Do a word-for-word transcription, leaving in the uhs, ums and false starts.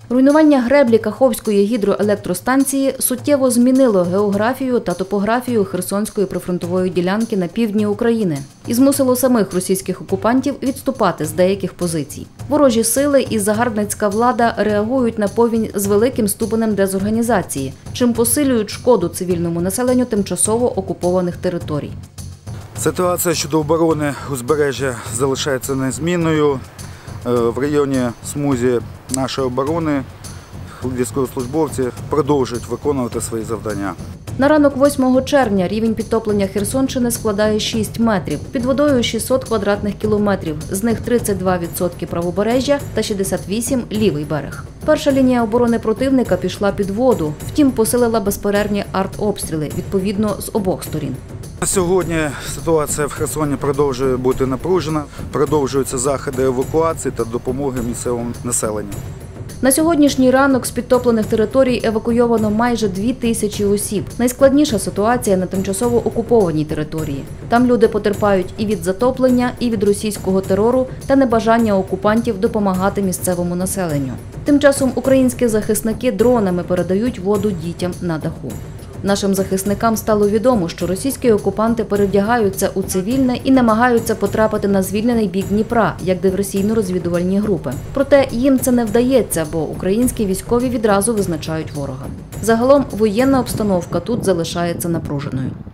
Руйнування греблі Каховської гідроелектростанції суттєво змінило географію та топографію Херсонської прифронтової ділянки на півдні України і змусило самих російських окупантів відступати з деяких позицій. Ворожі сили і загарбницька влада реагують на повінь з великим ступенем дезорганізації, чим посилюють шкоду цивільному населенню тимчасово окупованих територій. Ситуація щодо оборони узбережжя залишається незмінною. В районі смузі нашої оборони військовослужбовці продовжують виконувати свої завдання. На ранок восьмого червня рівень підтоплення Херсонщини складає шість метрів. Під водою шістсот квадратних кілометрів, з них тридцять два відсотки правобережжя та шістдесят вісім – лівий берег. Перша лінія оборони противника пішла під воду, втім посилила безперервні артобстріли, відповідно, з обох сторін. На сьогодні ситуація в Херсоні продовжує бути напружена, продовжуються заходи евакуації та допомоги місцевому населенню. На сьогоднішній ранок з підтоплених територій евакуйовано майже дві тисячі осіб. Найскладніша ситуація на тимчасово окупованій території. Там люди потерпають і від затоплення, і від російського терору та небажання окупантів допомагати місцевому населенню. Тим часом українські захисники дронами передають воду дітям на даху. Нашим захисникам стало відомо, що російські окупанти перевдягаються у цивільне і намагаються потрапити на звільнений бік Дніпра, як диверсійно-розвідувальні групи. Проте їм це не вдається, бо українські військові відразу визначають ворога. Загалом воєнна обстановка тут залишається напруженою.